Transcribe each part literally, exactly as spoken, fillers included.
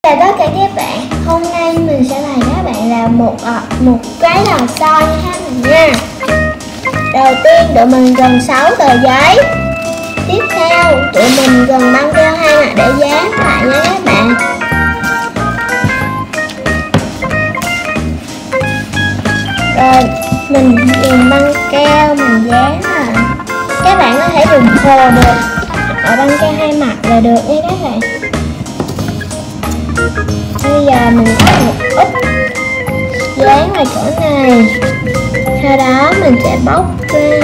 Chào tất cả các bạn, hôm nay mình sẽ bày các bạn làm một uh, một cái lò xo như thế này nha. Đầu tiên tụi mình cần sáu tờ giấy. Tiếp theo tụi mình cần băng keo hai mặt để dán lại nha các bạn. Rồi mình dùng băng keo mình dán lại. Các bạn có thể dùng hồ được, ở băng keo hai mặt là được nha các bạn. Bây giờ mình có một ít dán vào chỗ này, sau đó mình sẽ bóc ra.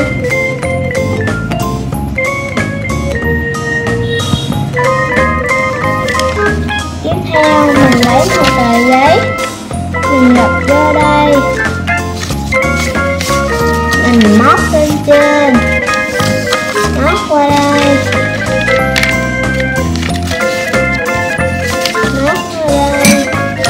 Tiếp theo mình lấy một tờ giấy, mình gập vô đây, mình móc lên trên, móc qua đây, móc qua đây.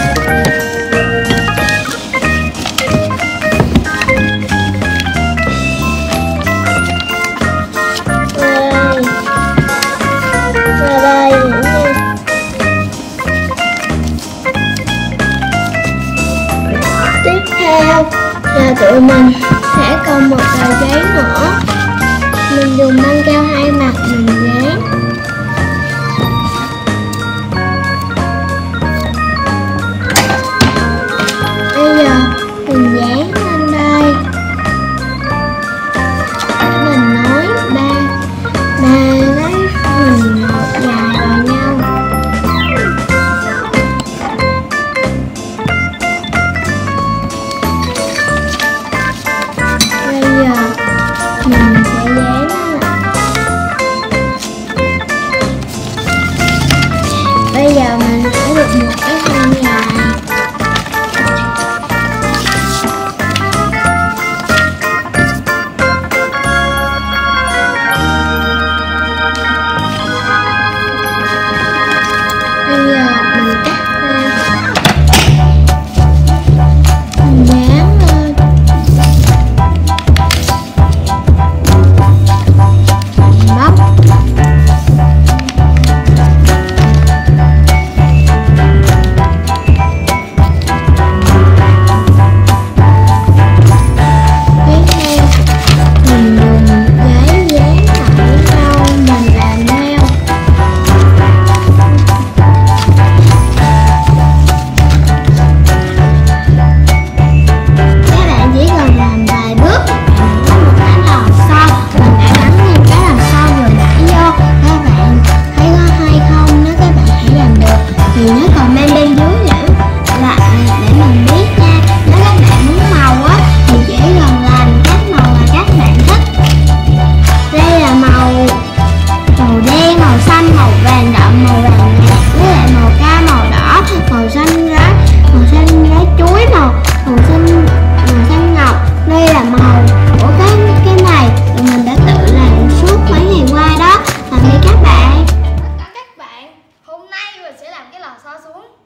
Tiếp theo là tụi mình sẽ còn một tờ giấy nữa, mình dùng băng keo hai mặt mình dán. Bây giờ mình dán lên đây, mình nối ba ba cái hình một dài vào nhau. Bây giờ mình sẽ dán nó lại. Bây giờ mình đã được một cái thân dài. Bây giờ mình cắt ra, mình dán lên, mình bóc. Tiếp theo mình dùng giấy dán lại với nhau, mình làm theo. Các bạn chỉ cần làm vài bước bạn có một cái lò xo. Mình đã gắn thêm cái lò xo vừa nãy vô. Các bạn thấy có hay không? Nếu các bạn hãy làm được thì nhớ comment bên dưới để là để mình biết nha. Nếu các bạn muốn màu á thì chỉ cần làm các màu mà các bạn thích. Đây là màu màu đen, màu xanh, màu vàng đậm, màu vàng nhạt, với lại màu cam, màu đỏ, màu xanh lá, màu xanh lá chuối, màu màu xanh màu xanh ngọc. Đây là màu của cái cái này tụi mình đã tự làm suốt mấy ngày qua đó. Tạm biệt các bạn. Tất cả các bạn, hôm nay mình sẽ làm cái lò xo xuống.